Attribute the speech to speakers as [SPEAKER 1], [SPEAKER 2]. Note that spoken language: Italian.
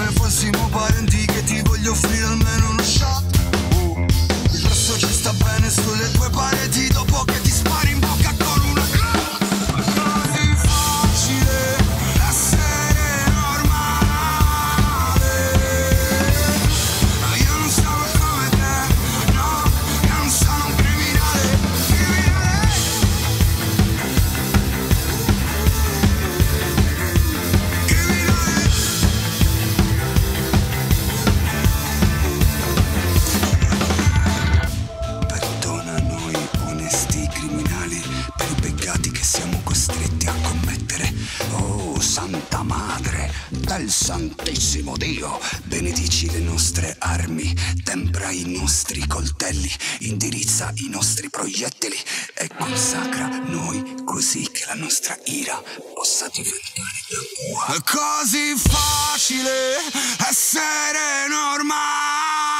[SPEAKER 1] come fossimo parenti, che ti voglio offrire almeno uno shot. Il resto ci sta bene sulle tue pareti, dopo che ti spari in bocca con una clot. È così facile essere normale. Io non sono come te, no, io non sono un criminale, criminale. Perdona noi onesti criminali per i peccati che siamo costretti a commettere. Oh Santa Madre del Santissimo Dio, benedici le nostre armi, tempra i nostri coltelli, indirizza i nostri proiettili e consacra noi così che la nostra ira possa diventare la tua. È così facile essere normale.